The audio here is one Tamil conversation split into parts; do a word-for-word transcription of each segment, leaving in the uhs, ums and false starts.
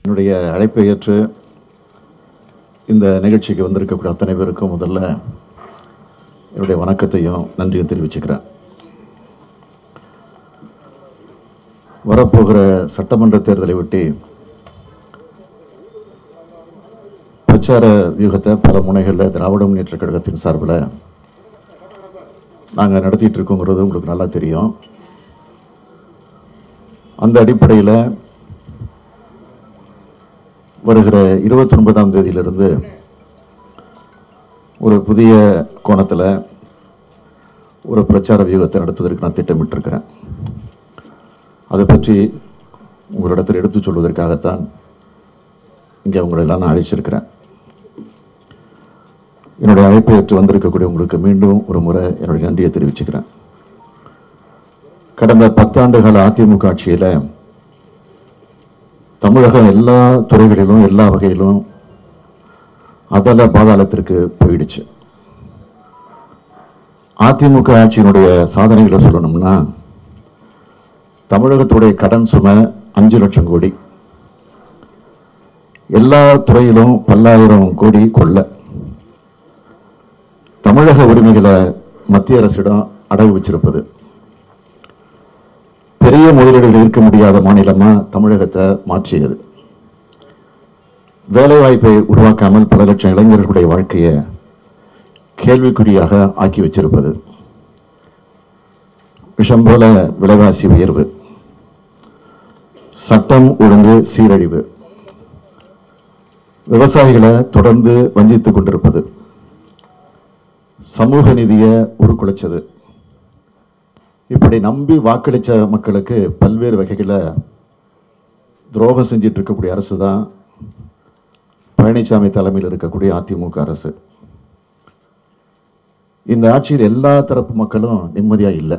என்னுடைய அழைப்பை ஏற்று இந்த நிகழ்ச்சிக்கு வந்திருக்கக்கூடிய அத்தனை பேருக்கும் முதல்ல என்னுடைய வணக்கத்தையும் நன்றியும் தெரிவிச்சுக்கிறேன். வரப்போகிற சட்டமன்ற தேர்தலை ஒட்டி பிரச்சார வியூகத்தை பல முனைகளில் திராவிட முன்னேற்றக் கழகத்தின் சார்பில் நாங்கள் நடத்திட்டு இருக்கோங்கிறது உங்களுக்கு நல்லா தெரியும். அந்த அடிப்படையில் வருகிற இருபத்தி ஒன்பதாம் தேதியிலிருந்து ஒரு புதிய கோணத்தில் ஒரு பிரச்சார வியூகத்தை நடத்துவதற்கு நான் திட்டமிட்டிருக்கிறேன். அதை பற்றி உங்களிடத்தில் எடுத்துச் சொல்வதற்காகத்தான் இங்கே உங்களெல்லாம் நான் அழைச்சிருக்கிறேன். என்னுடைய அழைப்பை ஏற்று வந்திருக்கக்கூடிய உங்களுக்கு மீண்டும் ஒரு முறை என்னுடைய நன்றியை தெரிவிச்சுக்கிறேன். கடந்த பத்தாண்டுகால அதிமுக ஆட்சியில் தமிழகம் எல்லா துறைகளிலும் எல்லா வகையிலும் அதல பாதாளத்திற்கு போயிடுச்சு. அதிமுக ஆட்சியினுடைய சாதனைகளை சொல்லணும்னா, தமிழகத்துடைய கடன் சுமை அஞ்சு லட்சம் கோடி, எல்லா துறையிலும் பல்லாயிரம் கோடி கொள்ள, தமிழக உரிமைகளை மத்திய அரசிடம் அடகு வச்சிருப்பது, பெரிய முதலீடுகள் இருக்க முடியாத மாநிலமா தமிழகத்தை மாற்றியது, வேலைவாய்ப்பை உருவாக்காமல் பல லட்சம் இளைஞர்களுடைய வாழ்க்கையை கேள்விக்குறியாக ஆக்கி வச்சிருப்பது, விஷம் போல விலைவாசி உயர்வு, சட்டம் ஒழுங்கு சீரழிவு, விவசாயிகளை தொடர்ந்து வஞ்சித்துக் கொண்டிருப்பது, சமூக நீதியை உருக்குலைச்சது, இப்படி நம்பி வாக்களித்த மக்களுக்கு பல்வேறு வகைகளில் துரோகம் செஞ்சிட்டு இருக்கக்கூடிய அரசு தான் பழனிசாமி தலைமையில் இருக்கக்கூடிய அதிமுக அரசு. இந்த ஆட்சியில் எல்லா தரப்பு மக்களும் நிம்மதியாக இல்லை.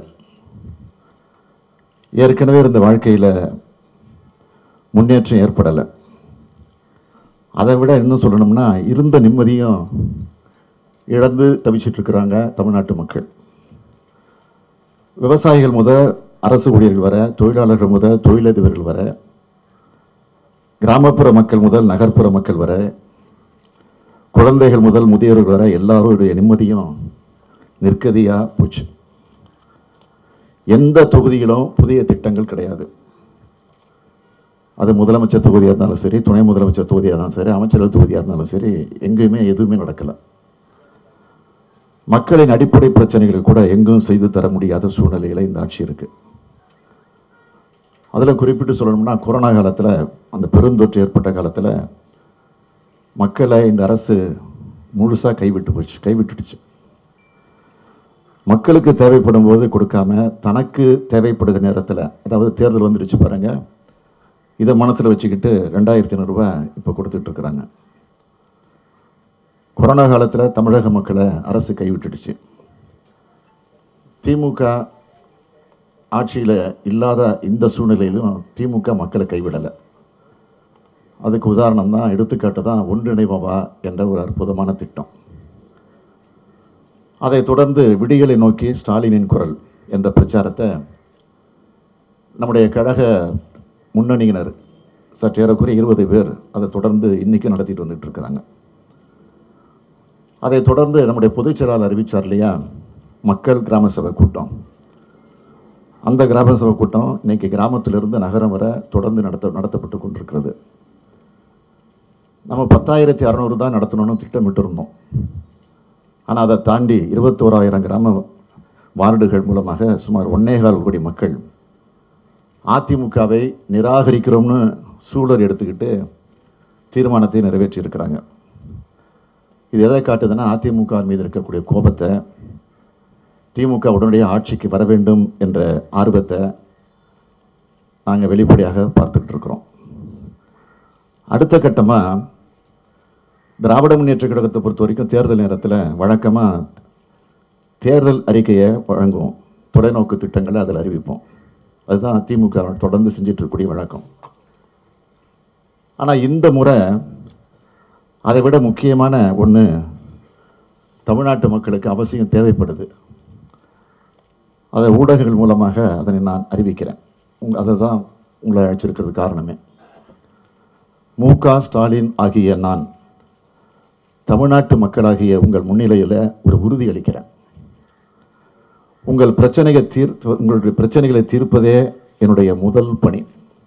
ஏற்கனவே இருந்த வாழ்க்கையில் முன்னேற்றம் ஏற்படலை. அதை விட இன்னும் சொல்லணும்னா, இருந்த நிம்மதியும் இழந்து தவிச்சிட்டு இருக்கிறாங்க தமிழ்நாட்டு மக்கள். விவசாயிகள் முதல் அரசு ஊழியர்கள் வர, தொழிலாளர்கள் முதல் தொழிலதிபர்கள் வர, கிராமப்புற மக்கள் முதல் நகர்ப்புற மக்கள் வர, குழந்தைகள் முதல் முதியோர்கள் வர எல்லாருடைய நிம்மதியும் நிற்கதியாக போச்சு. எந்த தொகுதியிலும் புதிய திட்டங்கள் கிடையாது. அது முதலமைச்சர் தொகுதியாக இருந்தாலும் சரி, துணை முதலமைச்சர் தொகுதியாக இருந்தாலும் சரி, அமைச்சர்கள் தொகுதியாக இருந்தாலும் சரி, எங்கேயுமே எதுவுமே நடக்கலை. மக்களின் அடிப்படை பிரச்சனைகளை கூட எங்கும் செய்து தர முடியாத சூழ்நிலையில் இந்த ஆட்சி இருக்கு. அதில் குறிப்பிட்டு சொல்லணும்னா, கொரோனா காலத்தில், அந்த பெருந்தொற்று ஏற்பட்ட காலத்தில் மக்களை இந்த அரசு முழுசாக கைவிட்டு போச்சு கைவிட்டுடுச்சு. மக்களுக்கு தேவைப்படும் போது கொடுக்காம, தனக்கு தேவைப்படுகிற நேரத்தில், அதாவது தேர்தல் வந்துடுச்சு பாருங்க, இதை மனசில் வச்சுக்கிட்டு ரெண்டாயிரத்தி ஐநூறுரூவா இப்போ கொடுத்துட்டு இருக்கிறாங்க. கொரோனா காலத்தில் தமிழக மக்களை அரசு கைவிட்டுடுச்சு. திமுக ஆட்சியில் இல்லாத இந்த சூழ்நிலையிலும் திமுக மக்களை கைவிடலை. அதுக்கு உதாரணம் தான், எடுத்துக்காட்டு தான் ஒன்றிணைவா என்ற ஒரு அற்புதமான திட்டம். அதை தொடர்ந்து விடிகளை நோக்கி ஸ்டாலினின் குரல் என்ற பிரச்சாரத்தை நம்முடைய கழக முன்னணியினர் சற்றேறக்குறைய இருபது பேர் அதை தொடர்ந்து இன்றைக்கும் நடத்திட்டு வந்துட்டு இருக்கிறாங்க. அதை தொடர்ந்து நம்முடைய பொதுச் செயலாளர் அறிவித்தார் இல்லையா, மக்கள் கிராம சபை கூட்டம். அந்த கிராம சபை கூட்டம் இன்னைக்கு கிராமத்திலிருந்து நகரம் வர தொடர்ந்து நடத்த நடத்தப்பட்டு கொண்டிருக்கிறது. நம்ம பத்தாயிரத்தி அறநூறு தான் நடத்தணும்னு திட்டமிட்டு இருந்தோம். ஆனால் அதை தாண்டி இருபத்தோராயிரம் கிராம வார்டுகள் மூலமாக சுமார் ஒன்னேகால் கோடி மக்கள் அதிமுகவை நிராகரிக்கிறோம்னு சூழல் எடுத்துக்கிட்டு தீர்மானத்தை நிறைவேற்றி இருக்கிறாங்க. இது எதை காட்டுதுன்னா, அதிமுக மீது இருக்கக்கூடிய கோபத்தை, திமுக உடனடியாக ஆட்சிக்கு வர வேண்டும் என்ற ஆர்வத்தை நாங்கள் வெளிப்படையாக பார்த்துக்கிட்டு இருக்கிறோம். அடுத்த கட்டமாக திராவிட முன்னேற்றக் கழகத்தை பொறுத்த வரைக்கும் தேர்தல் நேரத்தில் வழக்கமாக தேர்தல் அறிக்கையை வழங்குவோம், தொலைநோக்கு திட்டங்களை அதில் அறிவிப்போம். அதுதான் திமுக தொடர்ந்து செஞ்சிட்டு இருக்கக்கூடிய வழக்கம். ஆனால் இந்த முறை அதை விட முக்கியமான ஒன்று தமிழ்நாட்டு மக்களுக்கு அவசியம் தேவைப்படுது. அதை ஊடகங்கள் மூலமாக அதனை நான் அறிவிக்கிறேன். உங் அதை தான் உங்களை அழைச்சிருக்கிறது காரணமே. மு க ஸ்டாலின் ஆகிய நான் தமிழ்நாட்டு மக்களாகிய உங்கள் முன்னிலையில் ஒரு உறுதி அளிக்கிறேன். உங்கள் பிரச்சனைகளை தீர்த்து உங்களுடைய பிரச்சனைகளை தீர்ப்பதே என்னுடைய முதல் பணி.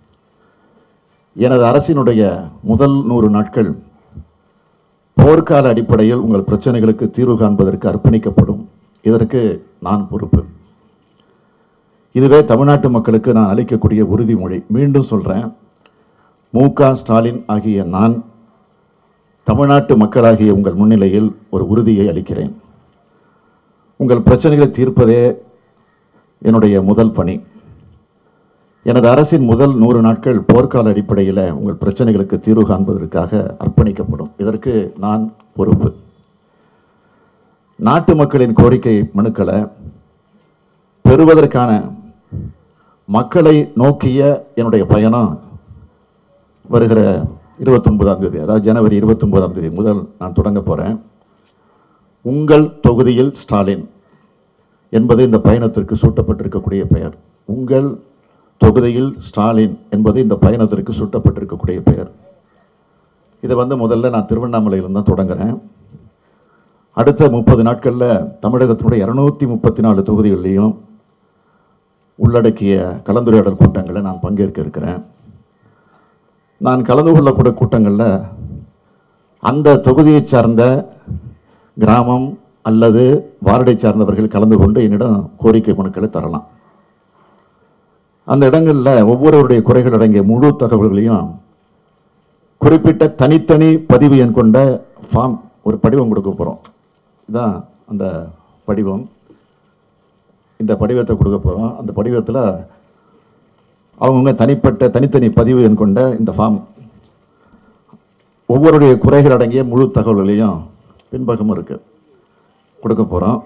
எனது அரசினுடைய முதல் நூறு நாட்கள் போர்க்கால அடிப்படையில் உங்கள் பிரச்சனைகளுக்கு தீர்வு காண்பதற்கு அர்ப்பணிக்கப்படும். இதற்கு நான் பொறுப்பு. இதுவே தமிழ்நாட்டு மக்களுக்கு நான் அளிக்கக்கூடிய உறுதிமொழி. மீண்டும் சொல்கிறேன், மு க ஸ்டாலின் ஆகிய நான் தமிழ்நாட்டு மக்களாகிய உங்கள் முன்னிலையில் ஒரு உறுதியை அளிக்கிறேன். உங்கள் பிரச்சனைகளை தீர்ப்பதே என்னுடைய முதல் பணி. எனது அரசின் முதல் நூறு நாட்கள் போர்க்கால அடிப்படையில் உங்கள் பிரச்சனைகளுக்கு தீர்வு காண்பதற்காக அர்ப்பணிக்கப்படும். இதற்கு நான் பொறுப்பு. நாட்டு மக்களின் கோரிக்கை மனுக்களை பெறுவதற்கான மக்களை நோக்கிய என்னுடைய பயணம் வருகிற இருபத்தொன்பதாம் தேதி, அதாவது ஜனவரி இருபத்தொன்பதாம் தேதி முதல் நான் தொடங்க போகிறேன். உங்கள் தொகுதியில் ஸ்டாலின் என்பது இந்த பயணத்திற்கு சூட்டப்பட்டிருக்கக்கூடிய பெயர். உங்கள் தொகுதியில் ஸ்டாலின் என்பது இந்த பயணத்திற்கு சூட்டப்பட்டிருக்கக்கூடிய பெயர். இதை வந்து முதல்ல நான் திருவண்ணாமலையிலிருந்து தான் தொடங்குறேன். அடுத்த முப்பது நாட்களில் தமிழகத்தினுடைய இரநூத்தி முப்பத்தி நாலு தொகுதிகளிலையும் உள்ளடக்கிய கலந்துரையாடல் கூட்டங்களில் நான் பங்கேற்க இருக்கிறேன். நான் கலந்து கொள்ளக்கூடிய கூட்டங்களில் அந்த தொகுதியை சார்ந்த கிராமம் அல்லது வார்டை சார்ந்தவர்கள் கலந்து கொண்டு என்னிடம் கோரிக்கை மனுக்களை தரலாம். அந்த இடங்களில் ஒவ்வொருவருடைய குறைகள் அடங்கிய முழு தகவல்களையும் குறிப்பிட்ட தனித்தனி பதிவு எண் கொண்ட ஃபார்ம் ஒரு படிவம் கொடுக்க போகிறோம். இதுதான் அந்த படிவம். இந்த படிவத்தை கொடுக்க போகிறோம். அந்த படிவத்தில் அவங்கவுங்க தனிப்பட்ட தனித்தனி பதிவு எண் கொண்ட இந்த ஃபார்ம் ஒவ்வொருடைய குறைகள் அடங்கிய முழு தகவல்களையும் பின்பக்கமும் இருக்கு கொடுக்க போகிறோம்.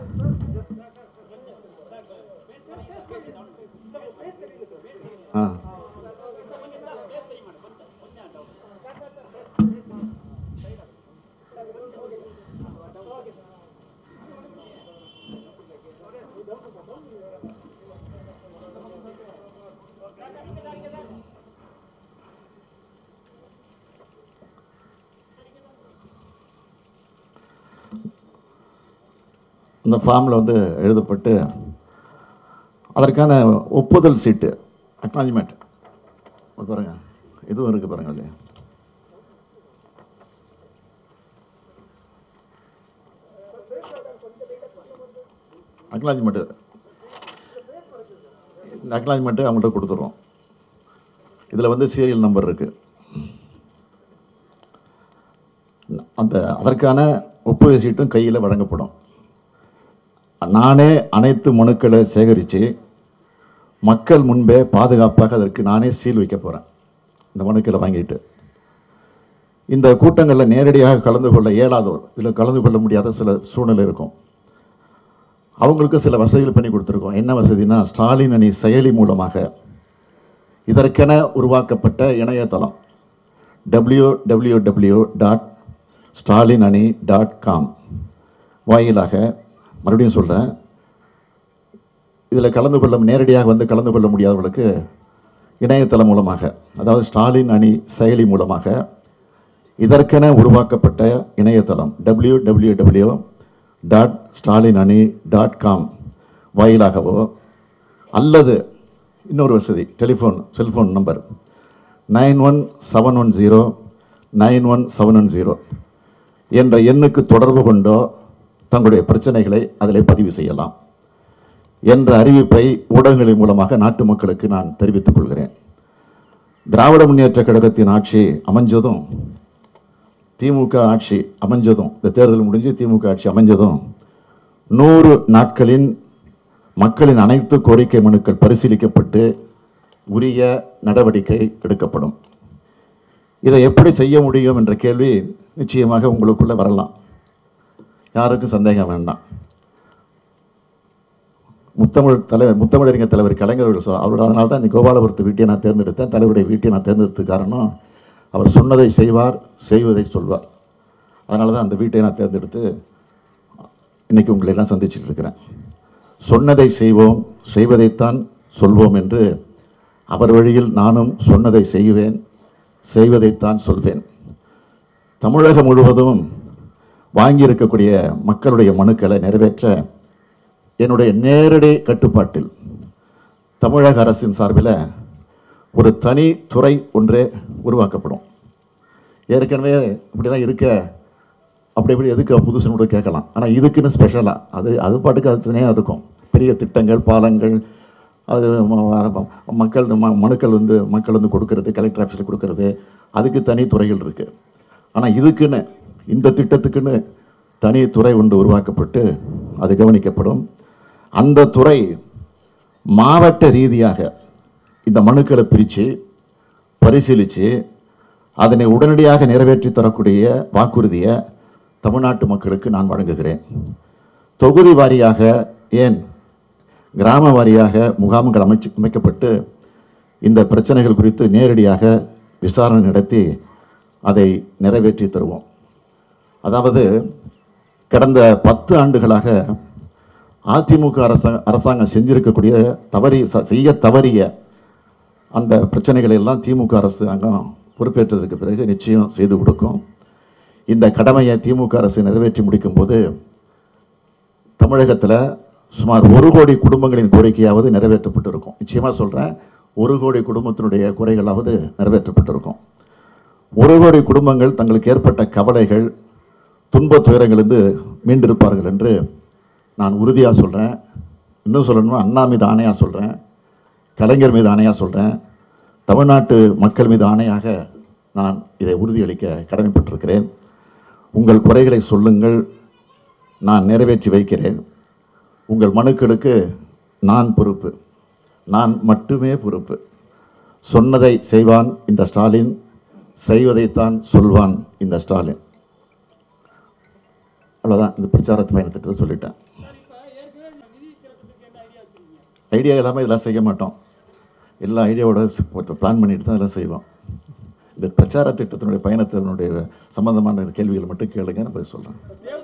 ஆ இந்த ஃபார்மில் வந்து எழுதப்பட்டு அதற்கான ஒப்புதல் சீட்டு அக்னாலஜ்மெண்ட் பாருங்க, இதுவும் இருக்குது பாருங்க. இல்லையா அக்னாலஜ்மெண்ட்டு இந்த அக்னாலஜ்மெண்ட்டு அவங்கள்ட்ட கொடுத்துருவோம். இதில் வந்து சீரியல் நம்பர் இருக்குது. அந்த அதற்கான ஒப்புகை சீட்டும் கையில் வழங்கப்படும். நானே அனைத்து மனுக்களை சேகரித்து மக்கள் முன்பே பாதுகாப்பாக அதற்கு நானே சீல் வைக்க போகிறேன். இந்த மனுக்களை வாங்கிட்டு இந்த கூட்டங்களில் நேரடியாக கலந்து கொள்ள இயலாதோர், இதில் கலந்து கொள்ள முடியாத சில சூழ்நிலை இருக்கும். அவங்களுக்கு சில வசதிகள் பண்ணி கொடுத்துருக்கோம். என்ன வசதினா, ஸ்டாலின் அணி செயலி மூலமாக இதற்கென உருவாக்கப்பட்ட இணையதளம் W W W dot Stalin அணி டாட் காம் வாயிலாக, மறுபடியும் சொல்கிறேன், இதில் கலந்து கொள்ள நேரடியாக வந்து கலந்து கொள்ள முடியாதவர்களுக்கு இணையதளம் மூலமாக, அதாவது ஸ்டாலின் அணி செயலி மூலமாக இதற்கென உருவாக்கப்பட்ட இணையதளம் W W W dot Stalin அணி டாட் காம் வாயிலாகவோ அல்லது இன்னொரு வசதி, telephone cellphone number nine one seven one zero nine one seven one zero என்ற எண்ணுக்கு தொடர்பு கொண்டோ தங்களுடைய பிரச்சனைகளை அதில் பதிவு செய்யலாம் என்ற அறிவிப்பை ஊடகங்களின் மூலமாக நாட்டு மக்களுக்கு நான் தெரிவித்துக் கொள்கிறேன். திராவிட முன்னேற்ற கழகத்தின் ஆட்சி அமைஞ்சதும், திமுக ஆட்சி அமைஞ்சதும், இந்த தேர்தல் முடிஞ்சு திமுக ஆட்சி அமைஞ்சதும் நூறு நாட்களின் மக்களின் அனைத்து கோரிக்கை மனுக்கள் பரிசீலிக்கப்பட்டு உரிய நடவடிக்கை எடுக்கப்படும். இதை எப்படி செய்ய முடியும் என்ற கேள்வி நிச்சயமாக உங்களுக்குள்ள வரலாம். யாருக்கும் சந்தேகம் வேண்டாம். முத்தமிழ் தலைவர் முத்தமிழறிஞர் தலைவர் கலைஞர் அவர்கள் சொல் அவரோட அதனால தான் இந்த கோபாலபுரத்து வீட்டை நான் தேர்ந்தெடுத்தேன். தலைவருடைய வீட்டை நான் தேர்ந்தெடுத்தது காரணம், அவர் சொன்னதை செய்வார், செய்வதை சொல்வார். அதனால தான் அந்த வீட்டை நான் தேர்ந்தெடுத்து இன்றைக்கி உங்களை எல்லாம் சந்திச்சுட்டு இருக்கிறேன். சொன்னதை செய்வோம், செய்வதைத்தான் சொல்வோம் என்று அவர் வழியில் நானும் சொன்னதை செய்வேன், செய்வதைத்தான் சொல்வேன். தமிழகம் முழுவதும் வாங்கியிருக்கக்கூடிய மக்களுடைய மனுக்களை நிறைவேற்ற என்னுடைய நேரடி கட்டுப்பாட்டில் தமிழக அரசின் சார்பில் ஒரு தனி துறை ஒன்றே உருவாக்கப்படும். ஏற்கனவே இப்படி தான் இருக்க, அப்படி இப்படி எதுக்கு புதுசுன்னு கூட கேட்கலாம். ஆனால் இதுக்குன்னு ஸ்பெஷலாக அது அது பாட்டுக்கு அது தனியாக இருக்கும். பெரிய திட்டங்கள், பாலங்கள், அது மக்கள் மனுக்கள் வந்து மக்கள் வந்து கொடுக்கறது, கலெக்டர் ஆஃபீஸில் கொடுக்கறது, அதுக்கு தனி துறைகள் இருக்குது. ஆனால் இதுக்குன்னு, இந்த திட்டத்துக்குன்னு தனி துறை ஒன்று உருவாக்கப்பட்டு அது கவனிக்கப்படும். அந்த துறை மாவட்ட ரீதியாக இந்த மனுக்களை பிரித்து பரிசீலித்து அதனை உடனடியாக நிறைவேற்றி தரக்கூடிய வாக்குறுதியை தமிழ்நாட்டு மக்களுக்கு நான் வழங்குகிறேன். தொகுதி வாரியாக, ஏன் கிராம வாரியாக முகாம்கள் அமைச்சு அமைக்கப்பட்டு இந்த பிரச்சனைகள் குறித்து நேரடியாக விசாரணை நடத்தி அதை நிறைவேற்றி தருவோம். அதாவது கடந்த பத்து ஆண்டுகளாக அதிமுக அரசா அரசாங்கம் செஞ்சிருக்கக்கூடிய தவறி செய்ய தவறிய அந்த பிரச்சனைகளை எல்லாம் திமுக அரசாங்கம் பொறுப்பேற்றதற்கு பிறகு நிச்சயம் செய்து கொடுக்கும். இந்த கடமையை திமுக அரசு நிறைவேற்றி முடிக்கும் போது தமிழகத்தில் சுமார் ஒரு கோடி குடும்பங்களின் கோரிக்கையாவது நிறைவேற்றப்பட்டிருக்கும். நிச்சயமாக சொல்கிறேன், ஒரு கோடி குடும்பத்தினுடைய குறைகளாவது நிறைவேற்றப்பட்டிருக்கும். ஒரு கோடி குடும்பங்கள் தங்களுக்கு ஏற்பட்ட கவலைகள், துன்ப துயரங்களிலிருந்து மீண்டிருப்பார்கள் என்று நான் உறுதியாக சொல்கிறேன். இன்னும் சொல்லணும்னா அண்ணா மீது ஆணையாக சொல்கிறேன், கலைஞர் மீது ஆணையாக சொல்கிறேன், தமிழ்நாட்டு மக்கள் மீது ஆணையாக நான் இதை உறுதியளிக்க கடமைப்பட்டிருக்கிறேன். உங்கள் குறைகளை சொல்லுங்கள், நான் நிறைவேற்றி வைக்கிறேன். உங்கள் மனுக்களுக்கு நான் பொறுப்பு, நான் மட்டுமே பொறுப்பு. சொன்னதை செய்வான் இந்த ஸ்டாலின், செய்வதைத்தான் சொல்வான் இந்த ஸ்டாலின். அவ்வளோதான், இந்த பிரச்சாரத்து பயணத்திட்டத்தை சொல்லிட்டேன். ஐடியா இல்லாமல் இதெல்லாம் செய்ய மாட்டோம். எல்லா ஐடியாவோட பிளான் பண்ணிட்டு தான் இதெல்லாம் செய்வோம். இந்த பிரச்சார திட்டத்தினுடைய பயணத்தினுடைய சம்பந்தமான கேள்விகள் மட்டும் கேளுங்க, நான் போய் சொல்கிறேன்.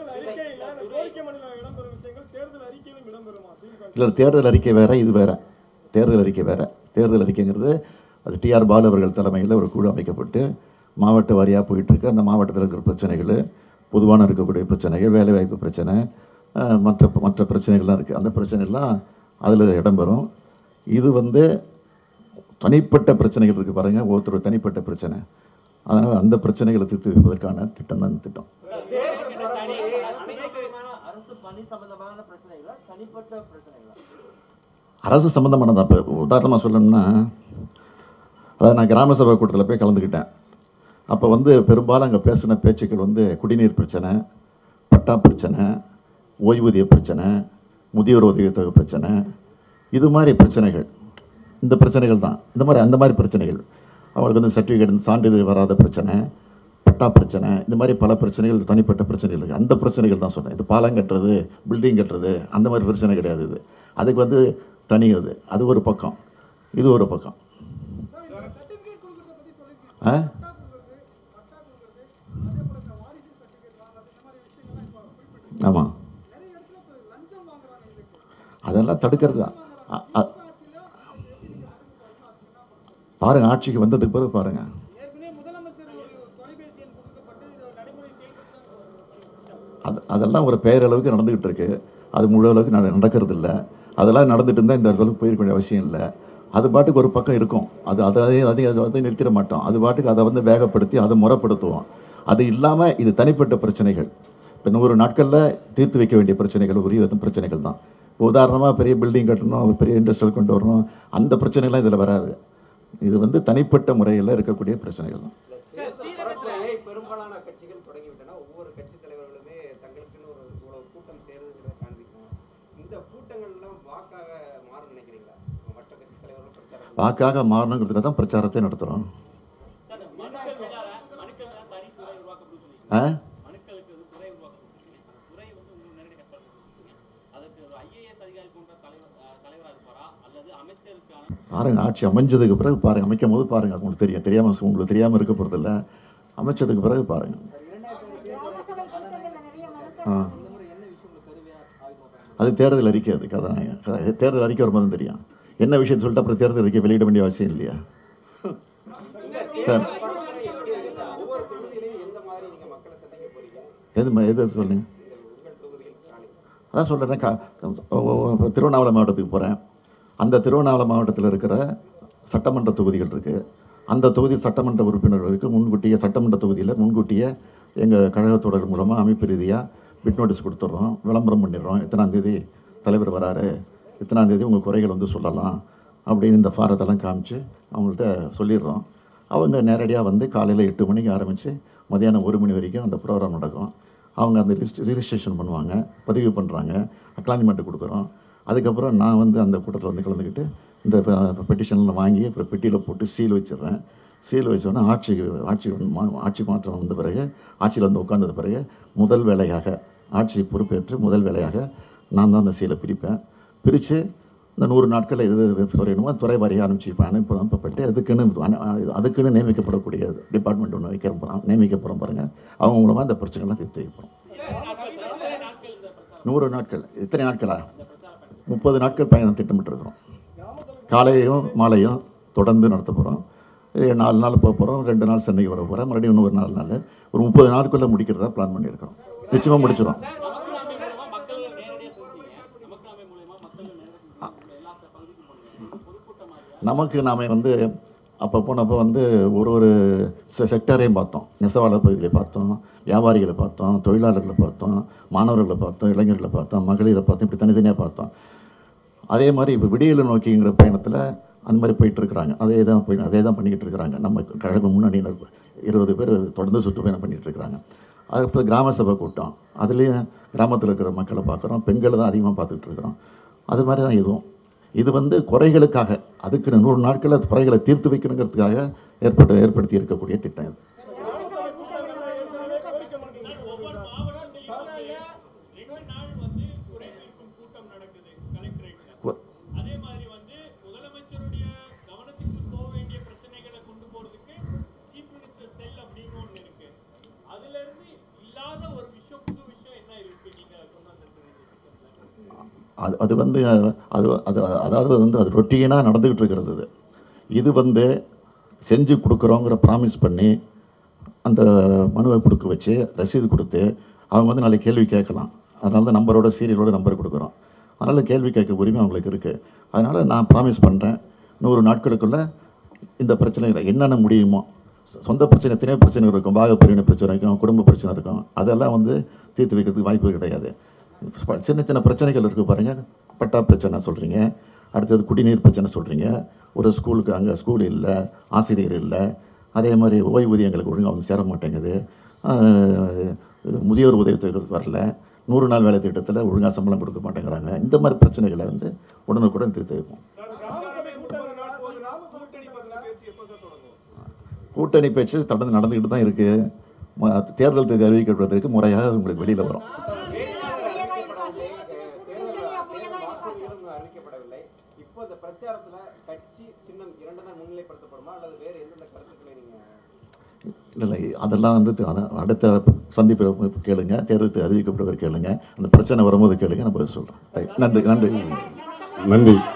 இல்லை, தேர்தல் அறிக்கை வேறு, இது வேறு. தேர்தல் அறிக்கை வேறு. தேர்தல் அறிக்கைங்கிறது அது டிஆர் பாலு அவர்கள் தலைமையில் ஒரு குழு அமைக்கப்பட்டு மாவட்ட வாரியாக போயிட்டுருக்கு. அந்த மாவட்டத்தில் இருக்கிற பிரச்சனைகள், பொதுவான இருக்கக்கூடிய பிரச்சனைகள், வேலைவாய்ப்பு பிரச்சனை, மற்ற மற்ற பிரச்சனைகள்லாம் இருக்குது. அந்த பிரச்சனைகள்லாம் அதில் இடம்பெறும். இது வந்து தனிப்பட்ட பிரச்சனைகள் இருக்குது பாருங்கள், ஒருத்தர் தனிப்பட்ட பிரச்சனை. அதனால் அந்த பிரச்சனைகளை தீர்த்து வைப்பதற்கான திட்டம் தான் திட்டம். அரசு சம்பந்தமானதான். இப்போ உதாரணமாக சொல்லணும்னா, அதாவது நான் கிராம சபை கூட்டத்தில் போய் கலந்துக்கிட்டேன். அப்போ வந்து பெரும்பாலும் அங்கே பேசின பேச்சுக்கள் வந்து குடிநீர் பிரச்சனை, பட்டா பிரச்சனை, ஓய்வூதிய பிரச்சனை, முதியோர் உதவித்தொகை பிரச்சனை, இது மாதிரி பிரச்சனைகள். இந்த பிரச்சனைகள் தான், இந்த மாதிரி அந்த மாதிரி பிரச்சனைகள். அவங்களுக்கு வந்து சர்டிஃபிகேட் சான்றிதழ் வராத பிரச்சனை, பட்டா பிரச்சனை, இந்த மாதிரி பல பிரச்சனைகள், தனிப்பட்ட பிரச்சனைகள் இருக்குது. அந்த பிரச்சனைகள் தான் சொன்னேன். இது பாலம் கட்டுறது, பில்டிங் கட்டுறது, அந்த மாதிரி பிரச்சனை கிடையாது. இது அதுக்கு வந்து தனி, அது அது ஒரு பக்கம், இது ஒரு பக்கம். ஆ ஆமாம், அதெல்லாம் தடுக்கிறது தான். பாருங்கள், ஆட்சிக்கு வந்ததுக்கு பிறகு பாருங்கள். அது அதெல்லாம் ஒரு பெயரளவுக்கு நடந்துக்கிட்டு இருக்கு. அது முழு அளவுக்கு நடக்கிறது இல்லை. அதெல்லாம் நடந்துட்டு இருந்தால் இந்த அளவுக்கு போயிருக்க வேண்டிய அவசியம் இல்லை. அது பாட்டுக்கு ஒரு பக்கம் இருக்கும். அது அதை அதை அதை வந்து நிறுத்திட மாட்டோம். அது பாட்டுக்கு அதை வந்து வேகப்படுத்தி அதை முறைப்படுத்துவோம். அது இல்லாமல் இது தனிப்பட்ட பிரச்சனைகள். இப்போ நூறு நாட்களில் தீர்த்து வைக்க வேண்டிய பிரச்சனைகள், உரிய பிரச்சனைகள் தான். இப்போ உதாரணமாக பெரிய பில்டிங் கட்டணும், பெரிய இண்டஸ்ட்ரியல் கொண்டு வரணும், அந்த பிரச்சனைலாம் இதில் வராது. இது வந்து தனிப்பட்ட முறையில் இருக்கக்கூடிய பிரச்சனைகள் தான். பெரும்பாலான கட்சிகள் தொடங்கிவிட்டன. ஒவ்வொரு கட்சி தலைவர்களுமே தங்களுக்குன்னு ஒரு கூட்டம் சேருதுங்கிறத காண்பிக்கணும். இந்த கூட்டங்கள்லாம் வாக்காக மாறும் நினைக்கிறீங்களா? மற்ற கட்சி தலைவர்கள் வாக்காக மாறணுங்கிறதுக்காக தான் பிரச்சாரத்தை நடத்துகிறோம். ஆ பாருங்கள், ஆட்சி அமைஞ்சதுக்கு பிறகு பாருங்கள், அமைக்கும் போது பாருங்கள், உங்களுக்கு தெரியும். தெரியாமல் உங்களுக்கு தெரியாமல் இருக்க போகிறதில்ல, அமைச்சதுக்கு பிறகு பாருங்கள். ஆ அது தேர்தல் அறிக்கை, அது கதை. தேர்தல் அறிக்கை வரும்போது தான் தெரியும் என்ன விஷயத்தை சொல்லிட்டு அப்புறம் தேர்தல் அறிக்கை வெளியிட வேண்டிய அவசியம் இல்லையா சார்? எது எது சொல்லுங்க. அதான் சொல்கிறேன். க திருவண்ணாமலை மாவட்டத்துக்கு போகிறேன். அந்த திருவண்ணாமலை மாவட்டத்தில் இருக்கிற சட்டமன்ற தொகுதிகள் இருக்குது. அந்த தொகுதி சட்டமன்ற உறுப்பினர்களுக்கு முன்கூட்டியே சட்டமன்ற தொகுதியில் முன்கூட்டியே எங்கள் கழகத்தோடர் மூலமாக அமைப்பு ரீதியாக பிட் நோட்டீஸ் கொடுத்துட்றோம், விளம்பரம் பண்ணிடுறோம். இத்தனாந்தேதி தலைவர் வராரு, இத்தனாந்தேதி உங்கள் குறைகள் வந்து சொல்லலாம் அப்படின்னு இந்த ஃபாரத்தெல்லாம் காமிச்சு அவங்கள்ட்ட சொல்லிடுறோம். அவங்க நேரடியாக வந்து காலையில் எட்டு மணிக்கு ஆரம்பித்து மதியானம் ஒரு மணி வரைக்கும் அந்த ப்ரோக்ராம் நடக்கும். அவங்க அந்த ரிஜிஸ்ட் ரிஜிஸ்ட்ரேஷன் பண்ணுவாங்க, பதிவு பண்ணுறாங்க, அக்னாலஜ்மெண்ட்டு கொடுக்குறோம். அதுக்கப்புறம் நான் வந்து அந்த கூட்டத்தில் வந்து கலந்துக்கிட்டு இந்த பெட்டிஷனில் வாங்கி அப்புறம் பெட்டியில் போட்டு சீல் வச்சிடுறேன். சீல் வச்சோன்னா ஆட்சி ஆட்சி ஆட்சி மாற்றம் வந்த பிறகு ஆட்சியில் வந்து உட்கார்ந்தது பிறகு முதல் வேலையாக ஆட்சி பொறுப்பேற்று முதல் வேலையாக நான் தான் அந்த சீலை பிரிப்பேன். பிரித்து இந்த நூறு நாட்கள் எது துறையணுமோ துறை வாரியாக அனுப்பிச்சிப்பேன். அனுப்பி அனுப்பப்பட்டு அதுக்குன்னு அதுக்குன்னு நியமிக்கப்படக்கூடிய டிபார்ட்மெண்ட் ஒன்று வைக்க போகிறோம், நியமிக்க போகிறோம் பாருங்கள். அவங்க மூலமாக இந்த பிரச்சனைலாம் தீர்த்து வைப்போம். நூறு நாட்கள். எத்தனை நாட்களா? முப்பது நாட்கள் பயணம் திட்டமிட்டுருக்கிறோம். காலையும் மாலையும் தொடர்ந்து நடத்த போகிறோம். நாலு நாள் போக போகிறோம், ரெண்டு நாள் சென்னைக்கு வர போகிறோம், மறுபடியும் இன்னொரு நாலு நாள் ஒரு முப்பது நாளுக்குள்ளே முடிக்கிறதா பிளான் பண்ணியிருக்கிறோம். நிச்சயமாக முடிச்சிடும். நமக்கு நாம் வந்து அப்போ போனப்போ வந்து ஒரு ஒரு செக்டரையும் பார்த்தோம். நெசவாளர் பகுதியை பார்த்தோம், வியாபாரிகளை பார்த்தோம், தொழிலாளர்களை பார்த்தோம், மாணவர்களை பார்த்தோம், இளைஞர்களை பார்த்தோம், மகளிரை பார்த்தோம், இப்படி தனித்தனியாக பார்த்தோம். அதே மாதிரி இப்போ விடியலை நோக்கிங்கிற பயணத்தில் அந்த மாதிரி போயிட்டுருக்குறாங்க. அதே தான் போய் அதே தான் பண்ணிக்கிட்டு இருக்கிறாங்க. நம்ம கழக முன்னணியினர் இருபது பேர் தொடர்ந்து சுற்றுப்பயணம் பண்ணிகிட்டு இருக்கிறாங்க. அதுக்கப்புறம் கிராம சபை கூட்டம், அதுலேயும் கிராமத்தில் இருக்கிற மக்களை பார்க்குறோம், பெண்களை தான் அதிகமாக பார்த்துக்கிட்டு இருக்கிறோம். அது மாதிரி தான் இதுவும். இது வந்து குறைகளுக்காக அதுக்கு நூறு நாட்களில் குறைகளை தீர்த்து வைக்கணுங்கிறதுக்காக ஏற்பட்டு ஏற்படுத்தி இருக்கக்கூடிய திட்டம் இது. அது அது வந்து அது அது அதாவது வந்து அது ரொட்டீனாக நடந்துக்கிட்டு இருக்கிறது. இது இது வந்து செஞ்சு கொடுக்குறோங்கிற ப்ராமிஸ் பண்ணி அந்த மனுவை கொடுக்க வச்சு ரசீது கொடுத்து அவங்க வந்து நாளைக்கு கேள்வி கேட்கலாம். அதனால தான் நம்பரோட சீரியலோட நம்பர் கொடுக்குறோம். அதனால் கேள்வி கேட்க உரிமை அவங்களுக்கு இருக்குது. அதனால் நான் ப்ராமிஸ் பண்ணுறேன், நூறு நாட்களுக்குள்ளே இந்த பிரச்சனைகளை என்னென்ன முடியுமோ, சொந்த பிரச்சனை எத்தனையோ பிரச்சனை இருக்கும், பாக பிரிவினை பிரச்சனை இருக்கும், குடும்ப பிரச்சனை இருக்கும், அதெல்லாம் வந்து தீர்த்து வைக்கிறதுக்கு வாய்ப்பு கிடையாது. சின்ன சின்ன பிரச்சனைகள் இருக்குது பாருங்கள். பட்டா பிரச்சனை சொல்கிறீங்க, அடுத்தது குடிநீர் பிரச்சனை சொல்கிறீங்க, ஒரு ஸ்கூலுக்கு அங்கே ஸ்கூல் இல்லை, ஆசிரியர் இல்லை, அதே மாதிரி ஓய்வூதியங்களுக்கு ஒழுங்காக வந்து சேர மாட்டேங்குது, முதியோர் உதவித்தொகை வரல, நூறு நாள் வேலை திட்டத்தில் ஒழுங்காக சம்பளம் கொடுக்க மாட்டேங்கிறாங்க. இந்த மாதிரி பிரச்சனைகளை வந்து உடனுக்குடன் தீர்த்து வைப்போம். கூட்டணி பேச்சு தொடர்ந்து நடந்துக்கிட்டு தான் இருக்குது. தேர்தல் தேதி அறிவிக்கப்படுறதுக்கு முறையாக உங்களுக்கு வெளியில் வரும். இல்லை இல்லை அதெல்லாம் வந்து அடுத்த சந்திப்பு கேளுங்க, தேர்தல் அறிவிக்கப்படுவதை கேளுங்க, அந்த பிரச்சனை வரும்போது கேளுங்க, நான் பதில் சொல்கிறேன். நன்றி நன்றி நன்றி.